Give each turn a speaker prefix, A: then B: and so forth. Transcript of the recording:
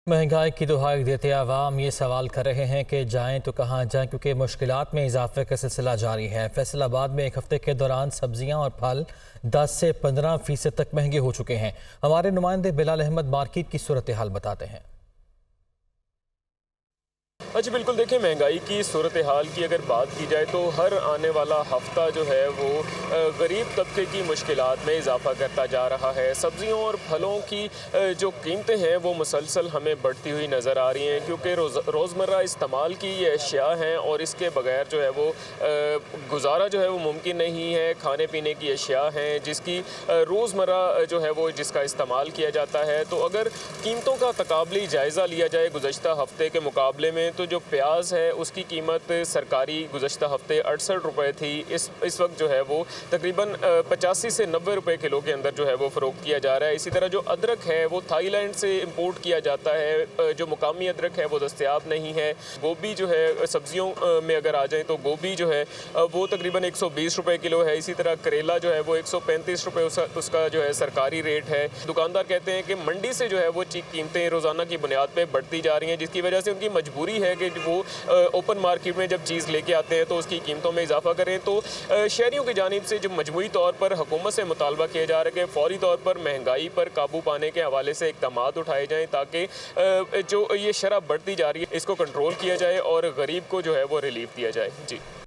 A: महंगाई की दुहाई देते आवाम ये सवाल कर रहे हैं कि जाएं तो कहां जाएं, क्योंकि मुश्किलात में इजाफे का सिलसिला जारी है। फैसलाबाद में एक हफ्ते के दौरान सब्जियां और फल 10 से 15% तक महंगे हो चुके हैं। हमारे नुमाइंदे बिलाल अहमद मार्केट की सूरत हाल बताते हैं।
B: अच्छा, बिल्कुल देखिए, महंगाई की सूरत हाल की अगर बात की जाए तो हर आने वाला हफ्ता जो है वो गरीब तबके की मुश्किलात में इजाफा करता जा रहा है। सब्जियों और फलों की जो कीमतें हैं वो मुसलसल हमें बढ़ती हुई नज़र आ रही हैं, क्योंकि रोज़मर्रा इस्तेमाल की ये अशिया हैं और इसके बगैर जो है वो गुजारा जो है वो मुमकिन नहीं है। खाने पीने की अशिया हैं जिसकी रोज़मर्रा जो है वो जिसका इस्तेमाल किया जाता है। तो अगर कीमतों का तकाबली जायज़ा लिया जाए गुज़श्ता हफ्ते के मुकाबले में, तो जो प्याज है उसकी कीमत सरकारी गुज़श्ता हफ्ते 68 रुपये थी। इस वक्त जो है वो तकरीबन 85 से 90 रुपये किलो के अंदर जो है वो फ़रोख्त किया जा रहा है। इसी तरह जो अदरक है वो थाईलैंड से इंपोर्ट किया जाता है, जो मुकामी अदरक है वो दस्तयाब नहीं है। गोभी जो है, सब्जियों में अगर आ जाए तो गोभी जो है वो तकरीबन 120 रुपये किलो है। इसी तरह करेला जो है वो 135 रुपये उसका जो है सरकारी रेट है। दुकानदार कहते हैं कि मंडी से जो है वो कीमतें रोज़ाना की बुनियाद पर बढ़ती जा रही हैं, जिसकी वजह से उनकी मजबूरी है कि वो ओपन मार्केट में जब चीज़ लेके आते हैं तो उसकी कीमतों में इजाफा करें। तो शहरियों की जानिब से जो मजमूई तौर पर हुकूमत से मुतालबा किया जा रहा है कि फौरी तौर पर महंगाई पर काबू पाने के हवाले से इक़दाम उठाए जाएँ, ताकि जो ये शरह बढ़ती जा रही है इसको कंट्रोल किया जाए और गरीब को जो है वो रिलीफ दिया जाए। जी।